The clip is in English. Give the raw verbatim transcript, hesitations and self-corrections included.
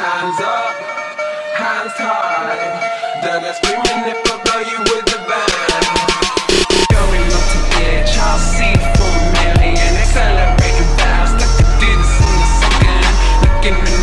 Hands up, hands high. Then I'm screaming if I blow you with the band. Going up to get Charles C for a million. Accelerating fast, I could do this in a second. Looking in